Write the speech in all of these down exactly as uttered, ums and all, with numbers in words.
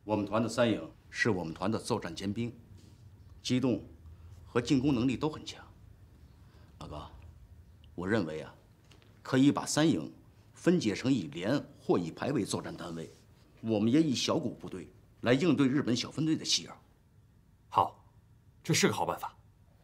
我们团的三营是我们团的作战尖兵，机动和进攻能力都很强。老哥，我认为啊，可以把三营分解成以连或以排为作战单位，我们也以小股部队来应对日本小分队的袭扰。 好，这是个好办法。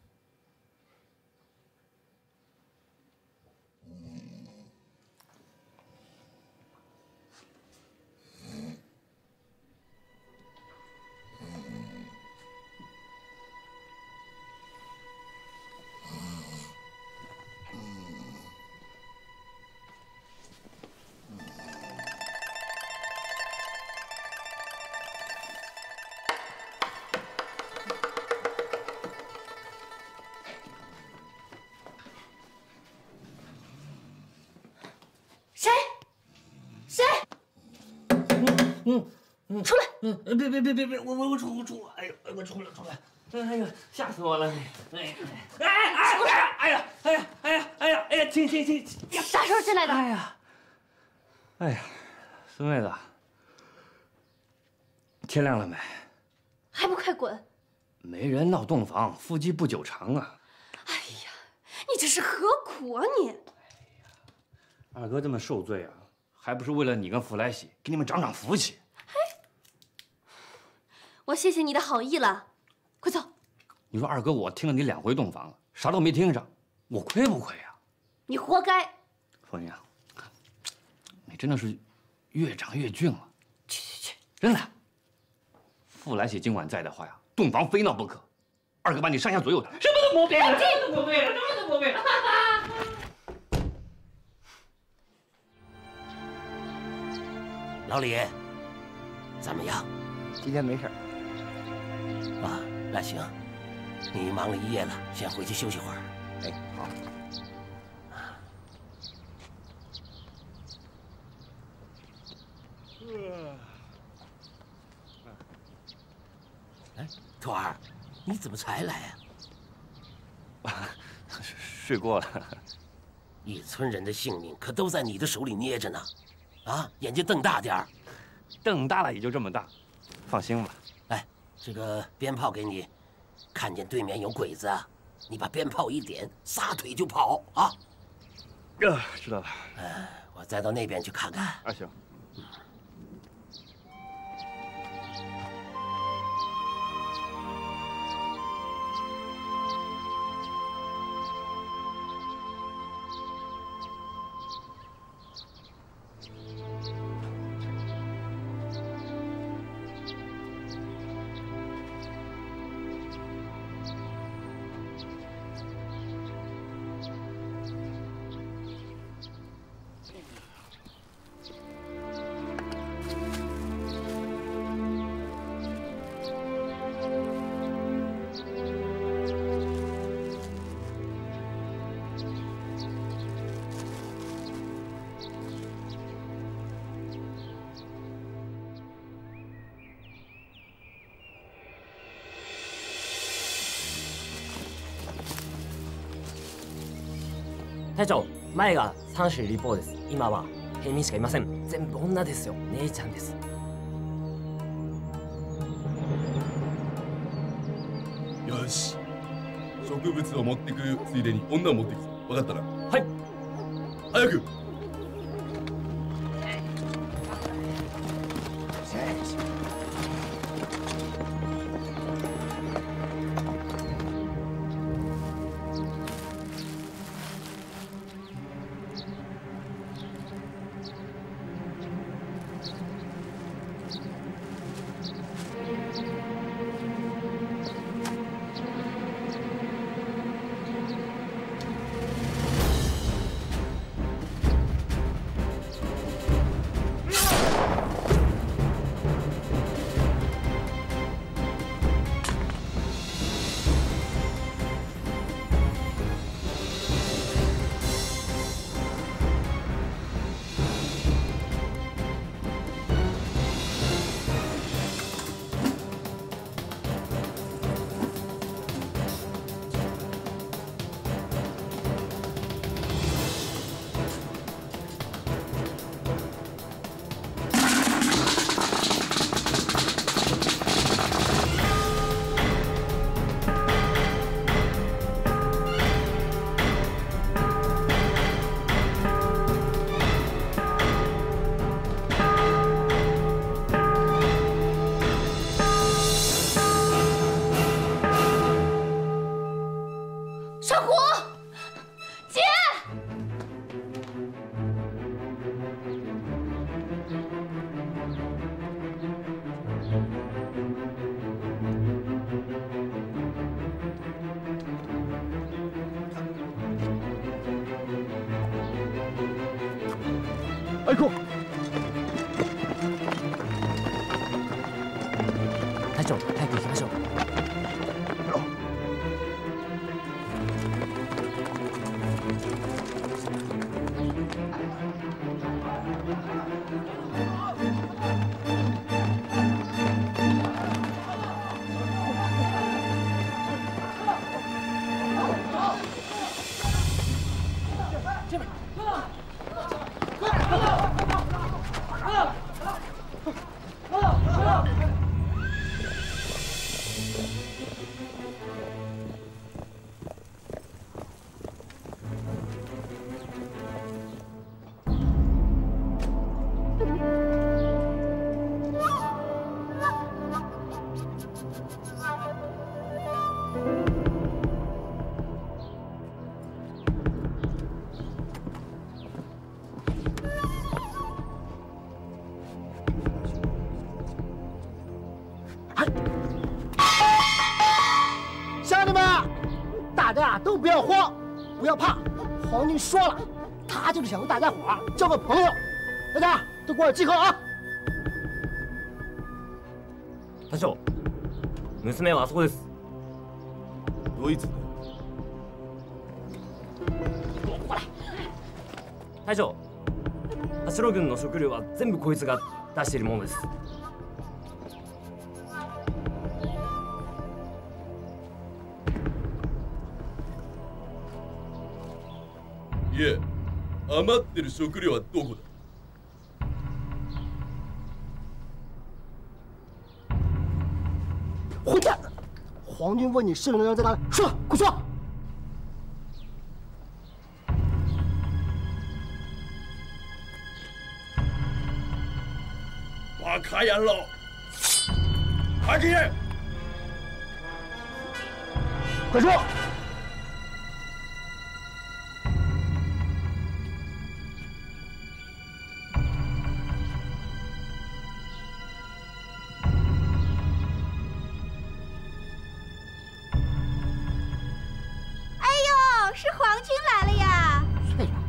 嗯嗯，出来！嗯，别别别别别，我我我出我出，哎呦，我出来出来，哎呦，吓死我了！哎哎哎哎呀哎呀哎呀哎呀哎呀哎呀，停停停！ 啥时候进来的？ 哎呀，哎呀，孙妹子，天亮了没？ 还不快滚！ 没人闹洞房，夫妻不久长啊！ 哎呀，你这是何苦啊你？ 二哥这么受罪啊，还不是为了你跟傅来喜，给你们长长福气。 我谢谢你的好意了，快走！ 你说二哥，我听了你两回洞房了，啥都没听上，我亏不亏呀？ 你活该！ 凤英，你真的是越长越俊了。 去去去！ 真的。傅来喜今晚在的话呀，洞房非闹不可。二哥把你上下左右的，什么都不变了，什么都不变了，什么都不变了。 老李，怎么样？ 今天没事。 啊，那行，你忙了一夜了，先回去休息会儿。 哎，好。 哎，兔儿，你怎么才来啊？睡过了。 一村人的性命可都在你的手里捏着呢，啊，眼睛瞪大点儿。 瞪大了也就这么大，放心吧。 这个鞭炮给你，看见对面有鬼子，你把鞭炮一点，撒腿就跑啊！ 啊，知道了。 呃，我再到那边去看看。 啊，行。 隊長、前が三種立方です。今は平民しかいません。全部女ですよ。姉ちゃんです。 よし。植物を持ってくついでに女を持っていくぞ。分かったな。 はい。 早く。 アイコ。 隊長、早く行きましょう。 都不要慌，不要怕。皇军说了，他就是想和大家伙交个朋友。大家都过来集合啊！ 隊長、娘はあそこです。 どいつだ？ 过来。 隊長、田代軍の食料は全部こいつが出しているものです。 いえ、余ってる食料はどこだ？ 混蛋！皇军问你士兵的人在哪里？说，快说！ バカ野郎！快点！ 快说！ 是皇军来了呀！ 翠儿，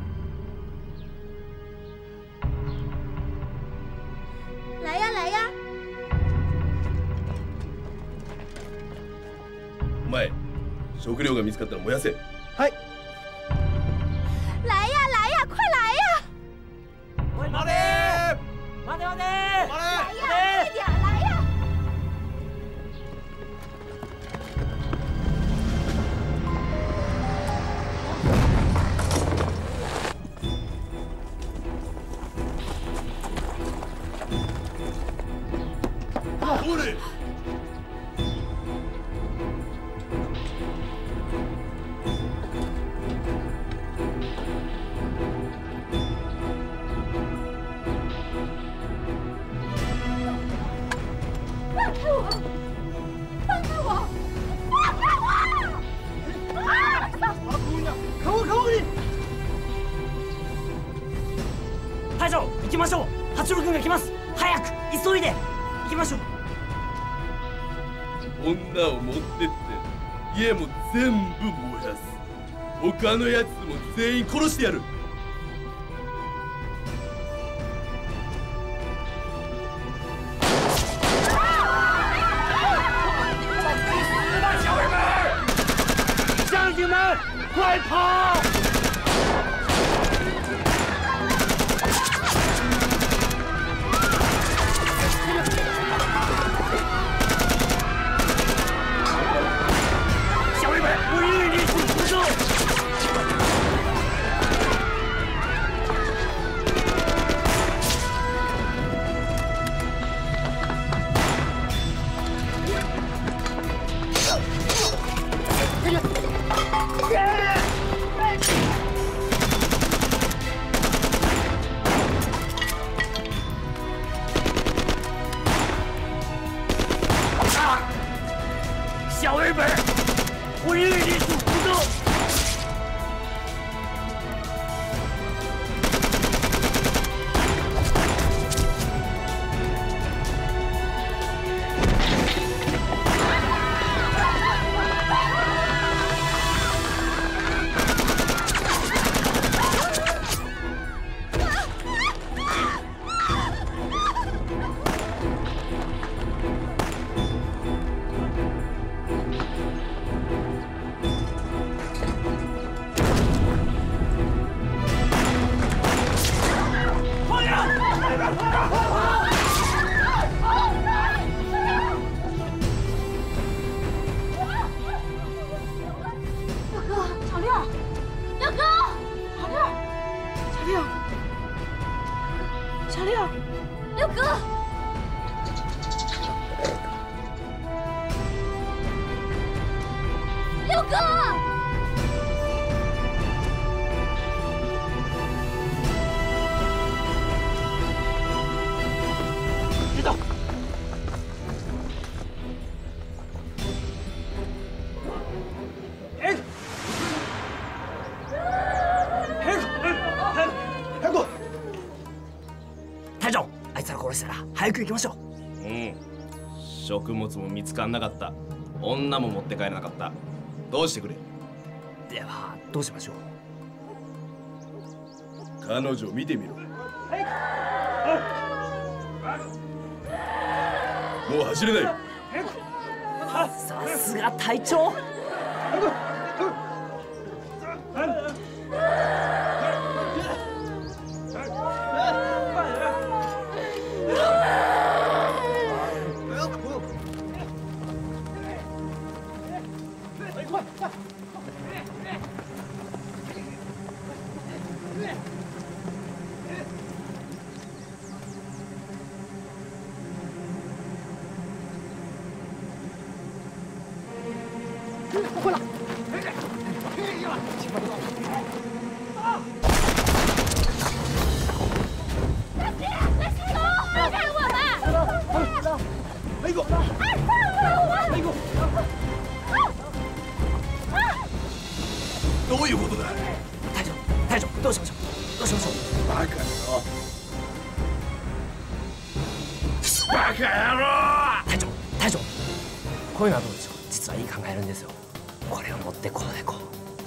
来呀来呀！ お前、食料が見つかったら燃やせ。 はい。 来呀来呀，快来呀！ おい、待て！待て待て！ 来呀，快点来呀！ おれ！ 放开我！放开我！放开我！啊！ 可恶可恶你！ 隊長、行きましょう。八郎軍が来ます。早く急いで行きましょう。 女を持ってって家も全部燃やす。他のやつも全員殺してやる。 将军们，快跑！ 小日本，我与你同舟。 六，小六，六哥，六哥。 知道。 哎，ヘルヘルコ、 隊長、あいつら殺したら早く行きましょう。 うん。食物も見つかんなかった。女も持って帰れなかった。どうしてくれ。 ではどうしましょう。 彼女見てみろ。もう走れない。 さすが隊長。 回来！ 雷公，雷公，どういうことだ？ 隊長、隊長、どうしましょう。どうしましょう。 バカ野郎！バカ野郎！ 隊長、隊長、こういうのはどうでしょう。実はいい考えるんですよ。これを持ってこうでこう。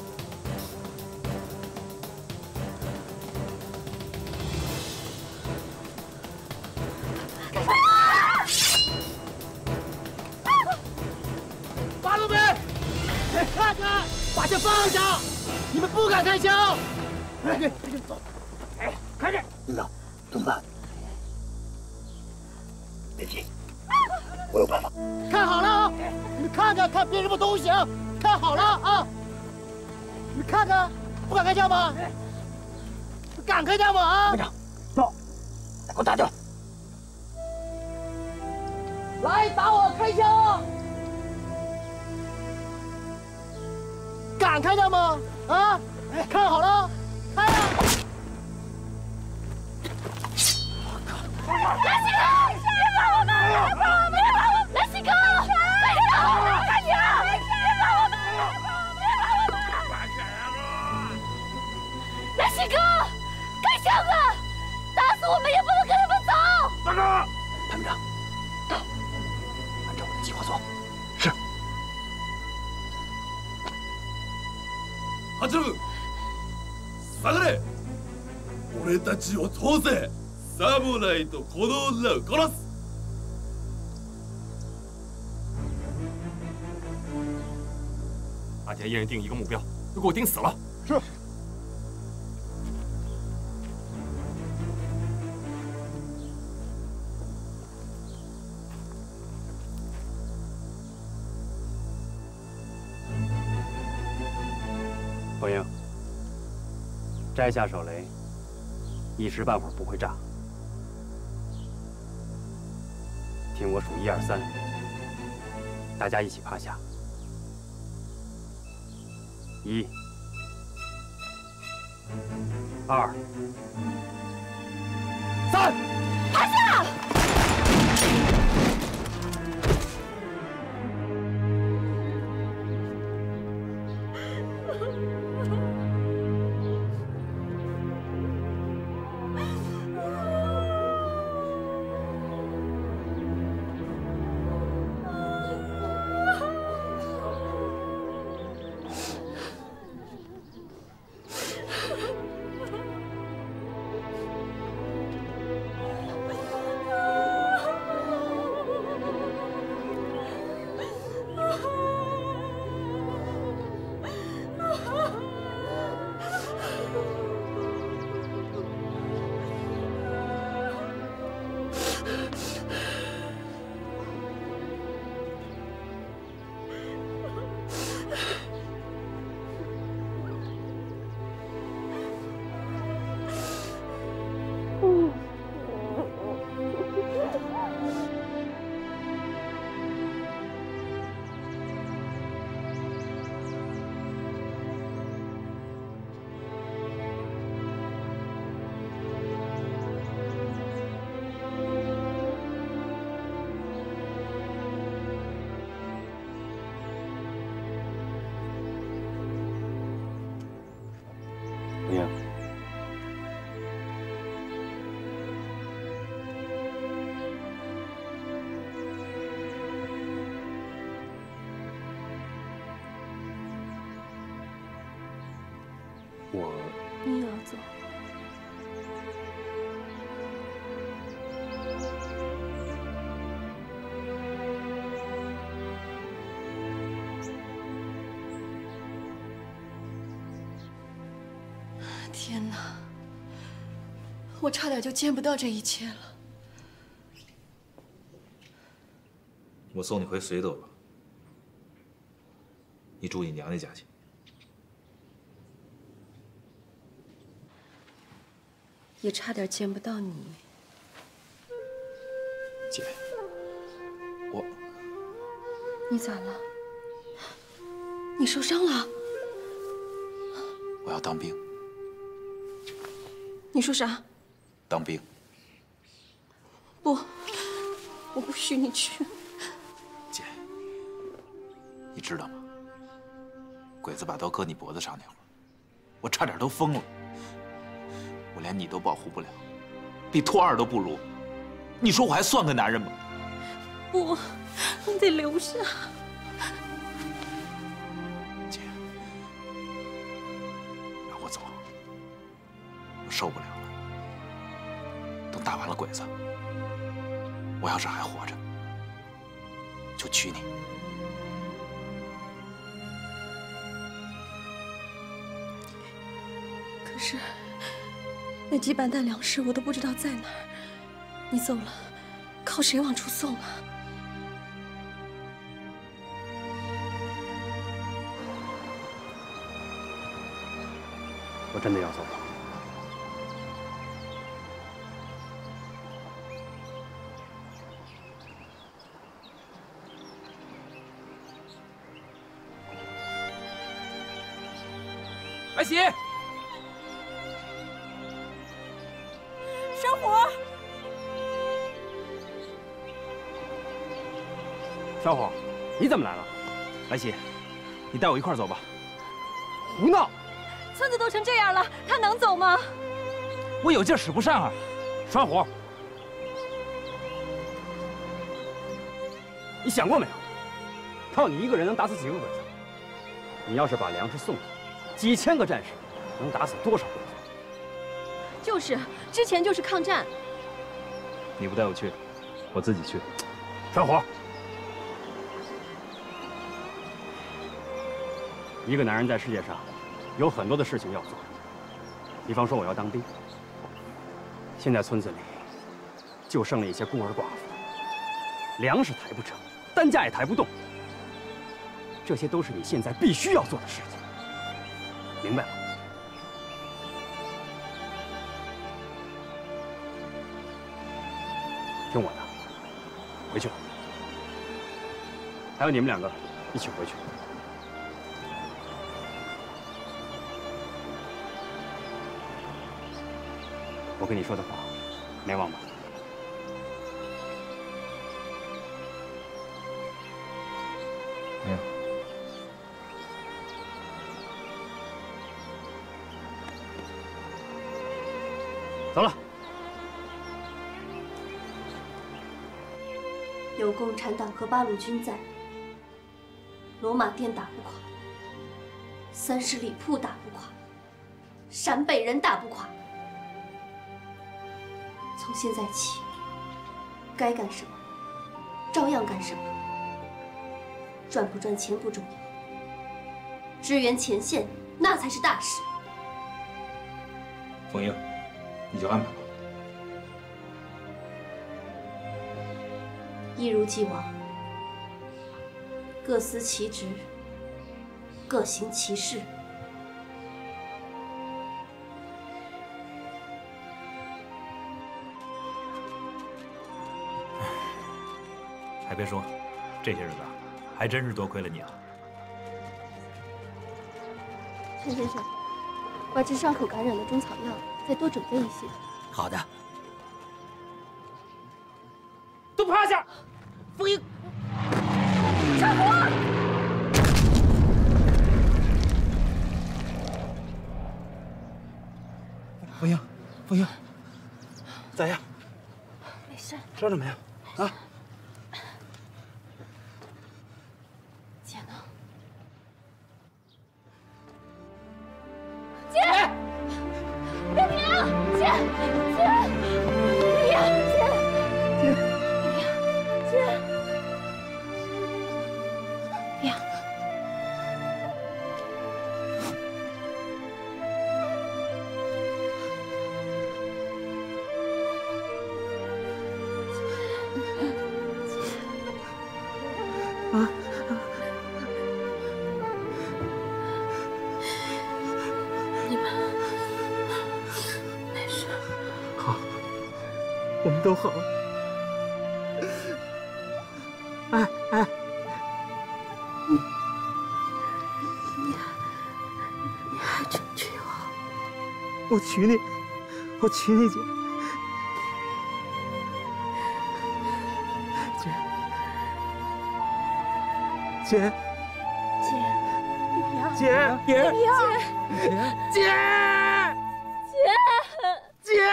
八路兵，看着，把枪放下！你们不敢开枪！哎，走，哎，快点！领导，怎么办？别急，我有办法。看好了啊！你们看看看别什么东西啊！看好了啊！你们看看，不敢开枪吗？敢开枪吗？啊！班长，走，给我打掉！来打我，开枪！ 敢开枪吗？啊！看好了，开呀！ 来西哥，别放我们！别放我们！来西哥，快点！赶紧！别放我们！别放我们！来西哥，开枪啊！打死我们也不能跟他们走！ 大哥， 潘部长，按照我的计划做。是。 八路軍下がれ。俺たちを通せ。侍とこの女を殺す。 大家一人定一个目标，都给我定死了。 是。 彭英，摘下手雷，一时半会儿不会炸。听我数一二三，大家一起趴下。一、二、三， 趴下！ 大我差点就见不到这一切了。 我送你回绥德吧，你住你娘家家去。 也差点见不到你。 姐，我…… 你咋了？你受伤了？ 我要当兵。 你说啥？ 当兵。 不，我不许你去。 姐，你知道吗？鬼子把刀搁你脖子上那会儿，我差点都疯了。我连你都保护不了，比兔二都不如。你说我还算个男人吗？ 不，你得留下。 姐，让我走，我受不了了。等打完了鬼子，我要是还活着，就娶你。 可是那几板弹粮食我都不知道在哪儿，你走了，靠谁往出送啊？ 我真的要走了。 白喜， 小虎， 小虎，你怎么来了？ 白喜，你带我一块儿走吧。 胡闹！ 村子都成这样了，他能走吗？ 我有劲儿使不上啊！ 栓虎，你想过没有？靠你一个人能打死几个鬼子？你要是把粮食送去，几千个战士能打死多少鬼子？ 就是，之前就是抗战。 你不带我去，我自己去。 栓虎，一个男人在世界上有很多的事情要做，比方说我要当兵。现在村子里就剩了一些孤儿寡妇，粮食抬不成，担架也抬不动，这些都是你现在必须要做的事情，明白吗？听我的，回去吧。还有你们两个一起回去。我跟你说的话，没忘吧？ 没有。 走了。 有共产党和八路军在，罗马店打不垮，三十里铺打不垮，陕北人打不垮。从现在起，该干什么，照样干什么。赚不赚钱不重要，支援前线那才是大事。 凤英，你就安排吧。 一如既往，各司其职，各行其事。 还别说，这些日子啊，还真是多亏了你啊。 陈先生，把治伤口感染的中草药再多准备一些。 好的。 都趴下！凤英， 山虎！ 凤英，凤英，咋样？ 没事。 伤着没有？啊？ 姐呢？ 姐，冰冰，姐，姐，冰冰，姐，姐，姐， 呀。 我们都好。哎哎，你你你还真娶我？我娶你，我娶你姐。姐。姐。 姐，姐，姐，姐，姐，姐，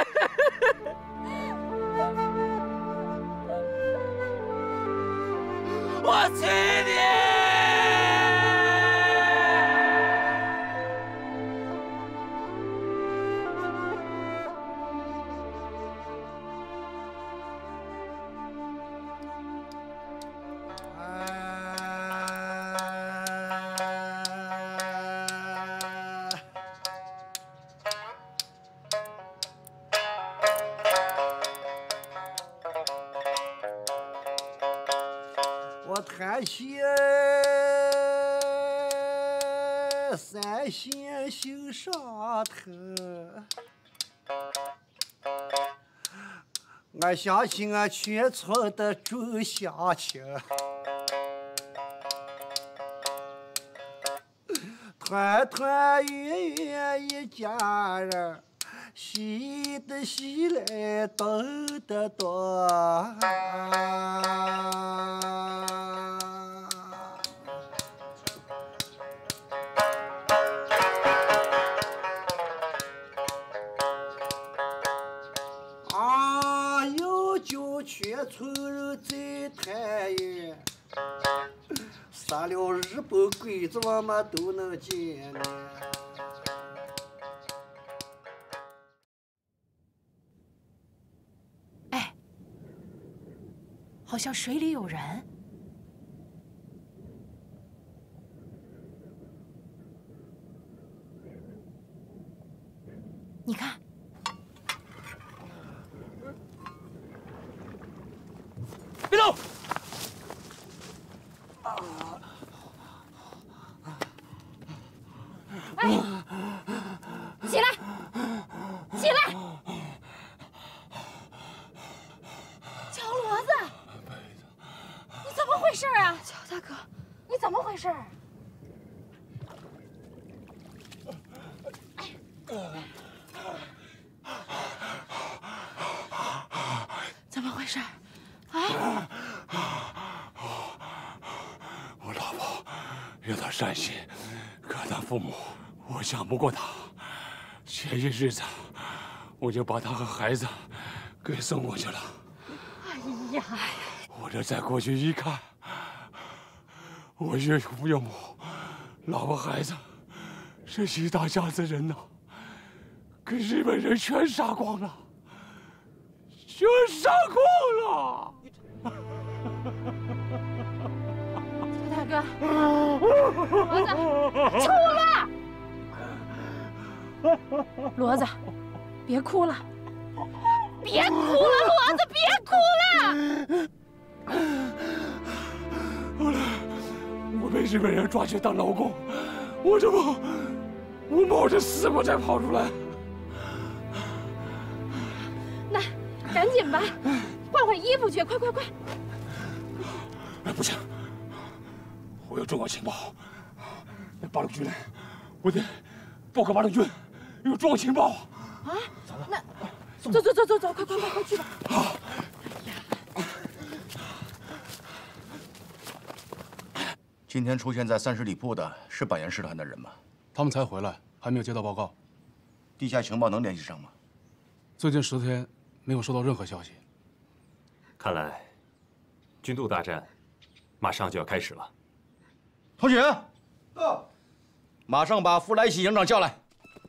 我娶你！ 滩县三线新上头，俺相信俺全村的众乡亲，团团圆圆一家人，喜的喜来斗的多。全村人在团圆，杀了日本鬼子，我们都能见呢。 哎，好像水里有人。你看。 别动！ 哎，起来，起来！乔骡子，你怎么回事啊？乔大哥，你怎么回事？怎么回事？ 啊！ 我老婆有点善心，可她父母，我想不过她。前些日子，我就把她和孩子给送过去了。 哎呀！ 我这再过去一看，我岳父岳母、老婆孩子，这一大家子人呐，给日本人全杀光了，全杀光了。 乔大哥，骡子，出来！骡子，别哭了，别哭了，骡子，别哭了！ 后来我被日本人抓去当劳工，我这不，我冒着死我才跑出来。 那赶紧吧。 换换衣服去，快快快！ 哎，不行，我有重要情报。那八路军，我得报告八路军，有重要情报。 啊？那走走走走走，快快快快去吧！ 好。 今天出现在三十里铺的是板岩师团的人吗？ 他们才回来，还没有接到报告。 地下情报能联系上吗？ 最近十天没有收到任何消息。 看来，军渡大战马上就要开始了。 同学，到，马上把弗莱西营长叫来。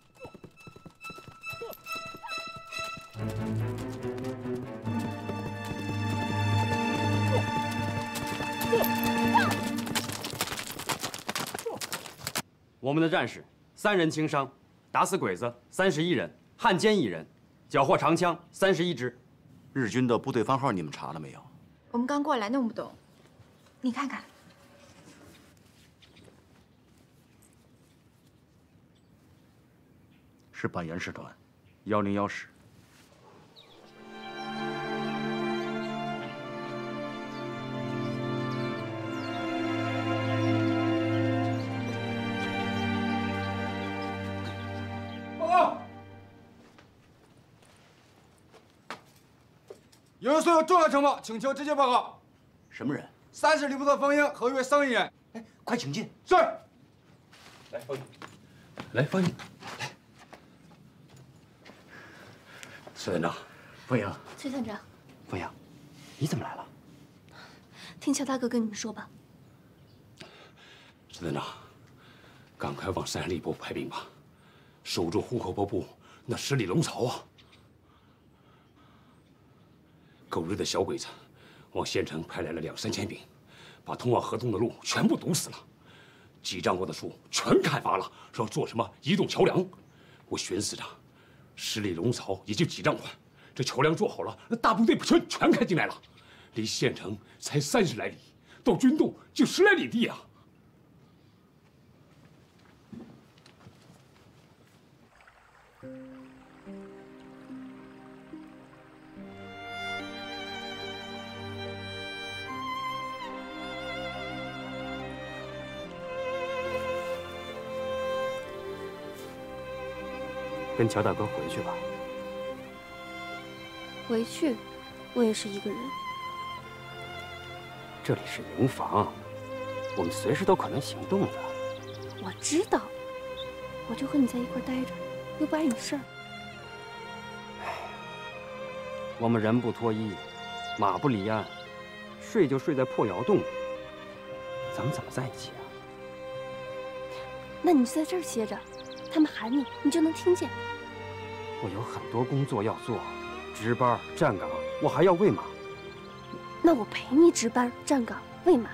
我们的战士三人轻伤，打死鬼子三十一人，汉奸一人，缴获长枪三十一支。 日军的部队番号你们查了没有？ 我们刚过来，弄不懂。你看看， 是板岩师团，幺零幺师。 由于所有重要情报，请求直接报告。 什么人？ 三十里部的冯英和一位桑营人。 哎，快请进。 是。 来，冯英。来，冯英。来。孙团长， 冯英。 崔团长。 冯英，你怎么来了？ 听乔大哥跟你们说吧。 孙团长，赶快往三十里部派兵吧，守住户口泊部那十里龙槽啊！狗日的小鬼子，往县城派来了两三千兵，把通往河东的路全部堵死了，几丈高的树全砍伐了，说要做什么移动桥梁。我寻思着，十里龙槽也就几丈宽，这桥梁做好了，那大部队全全开进来了，离县城才三十来里，到军洞就十来里地啊！ 跟乔大哥回去吧。 回去，我也是一个人。 这里是营房，我们随时都可能行动的。 我知道，我就和你在一块待着，又不碍你事儿。 我们人不脱衣，马不离鞍，睡就睡在破窑洞里，咱们怎么在一起啊？ 那你就在这儿歇着，他们喊你，你就能听见。 我有很多工作要做，值班、站岗，我还要喂马。 那我陪你值班、站岗、喂马。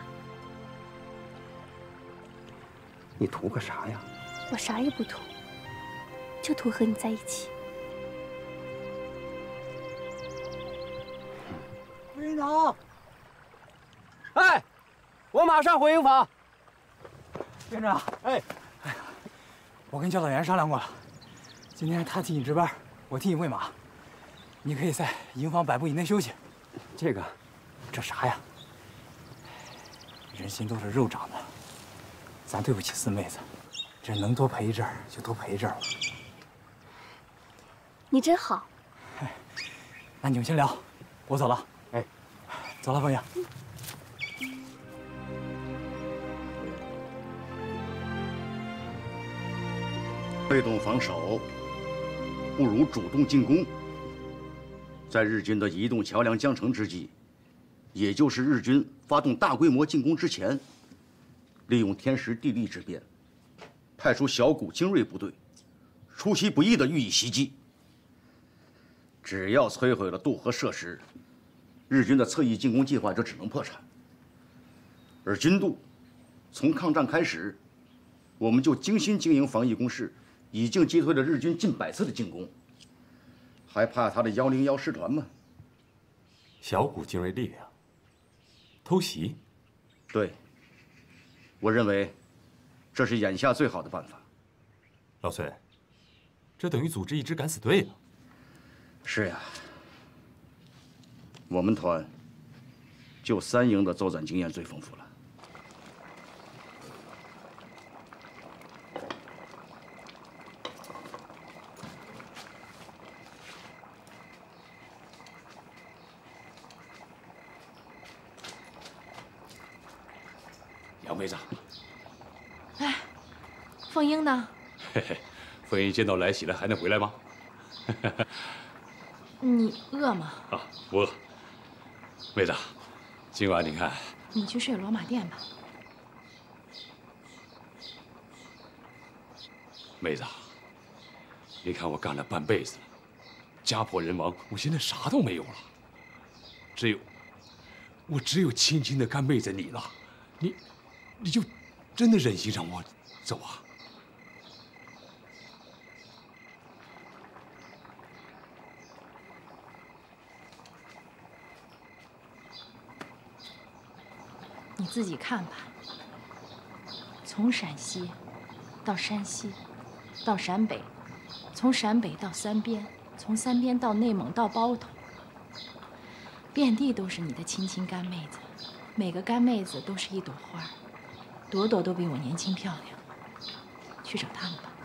你图个啥呀？ 我啥也不图，就图和你在一起。 副营长， 哎，我马上回营房。 营长，哎，哎呀，我跟教导员商量过了，今天他替你值班，我替你喂马，你可以在营房百步以内休息。 这个，这啥呀？ 人心都是肉长的，咱对不起四妹子，这能多陪一阵儿就多陪一阵儿吧。 你真好。 那你们先聊，我走了。 哎， 走了，冯英。 被动防守不如主动进攻。在日军的移动桥梁将成之际，也就是日军发动大规模进攻之前，利用天时地利之便，派出小股精锐部队，出其不意地予以袭击。只要摧毁了渡河设施，日军的侧翼进攻计划就只能破产。而军渡从抗战开始，我们就精心经营防御工事，已经击退了日军近百次的进攻，还怕他的幺零幺师团吗？ 小股精锐力量，偷袭。 对，我认为这是眼下最好的办法。 老崔，这等于组织一支敢死队了。 是呀，我们团就三营的作战经验最丰富了。 杨妹子， 哎，凤英呢？ 嘿嘿，凤英见到来喜了，还能回来吗？ 你饿吗？ 啊，不饿。妹子，今晚你看， 你去睡罗马店吧。 妹子，你看我干了半辈子了，家破人亡，我现在啥都没有了，只有我只有亲亲的干妹子你了，你你就真的忍心让我走啊？ 你自己看吧。从陕西到山西，到陕北，从陕北到三边，从三边到内蒙到包头，遍地都是你的亲亲干妹子，每个干妹子都是一朵花，朵朵都比我年轻漂亮。去找她们吧。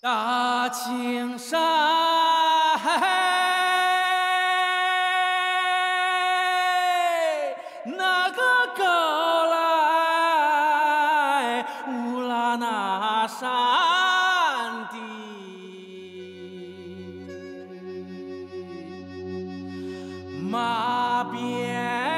大青山，那个高来乌拉那山的马边。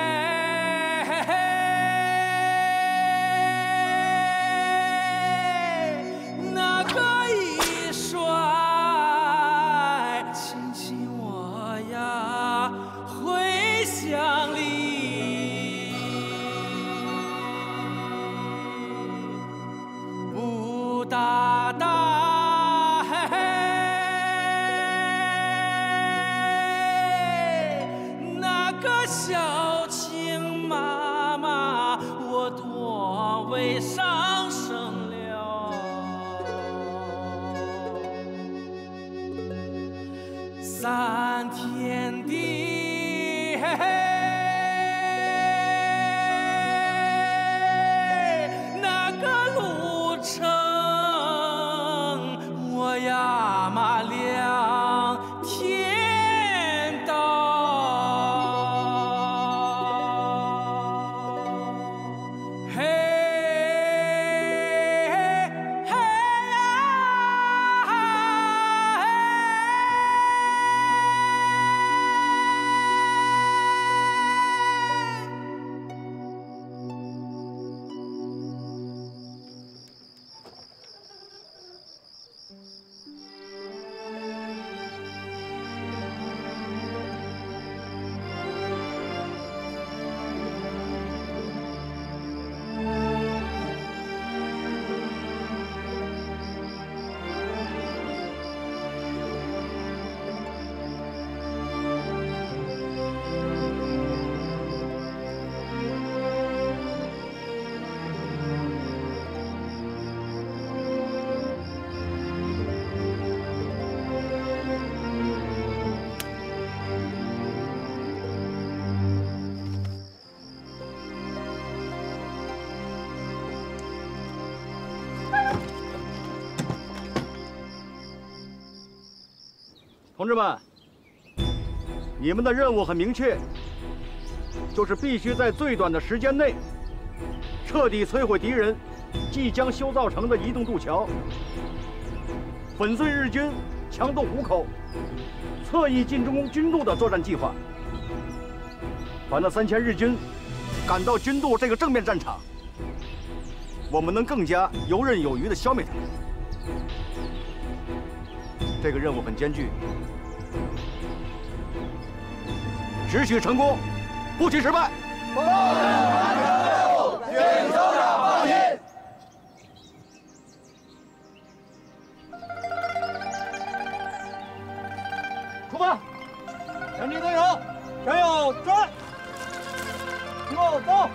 大大嘿嘿，那个小青妈妈，我多为上生了。三天的嘿嘿。 呀嘛两天到，嘿嘿呀同志们，你们的任务很明确，就是必须在最短的时间内，彻底摧毁敌人即将修造成的移动渡桥，粉碎日军强渡虎口、侧翼进攻军渡的作战计划。把那三千日军赶到军渡这个正面战场，我们能更加游刃有余地消灭他们。这个任务很艰巨，只许成功，不许失败。报告完成任务，请首长放心。出发！全体队友，全有专，跟我走。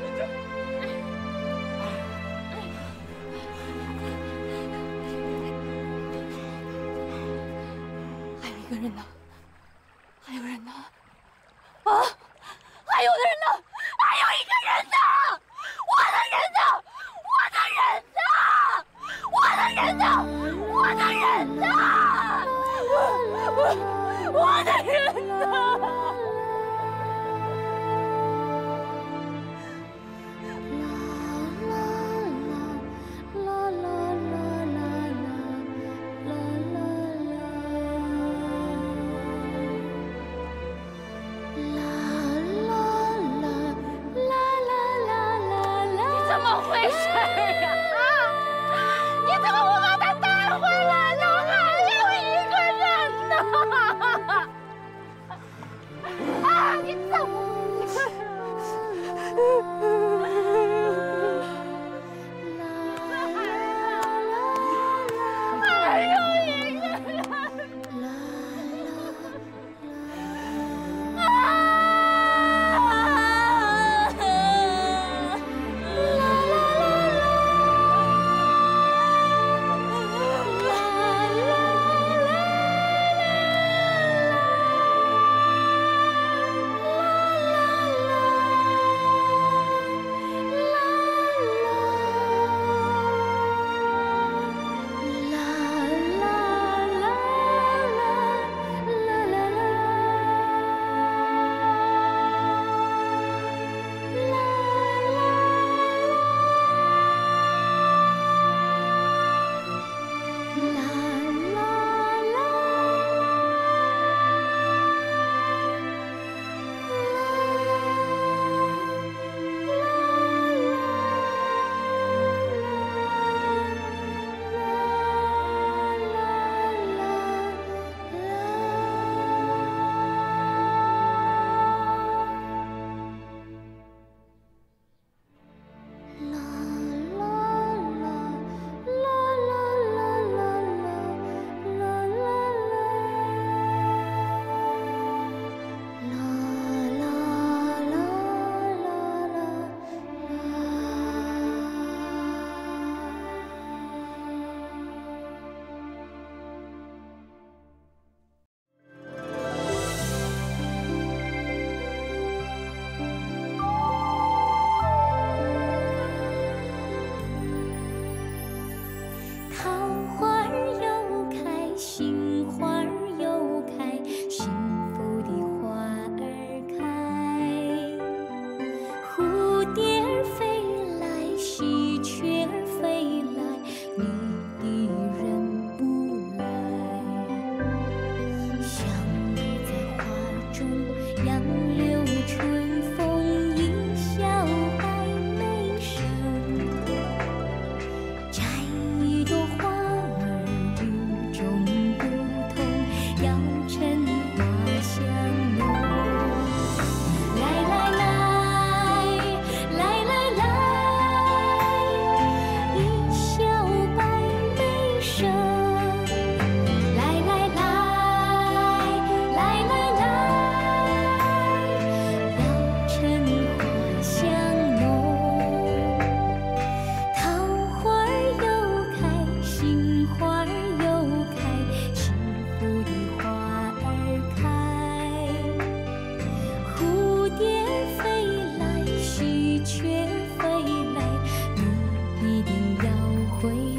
哎个人呢？还有人呢？啊！还有的人呢？还有一个人呢！我的人呢？我的人呢？我的人呢？我我我我的人呢？ 怎么回事啊？你怎么不把他带回来呢？还有一个人呢！啊，你怎么？还有一个人。啊！ 飞来，你一定要回。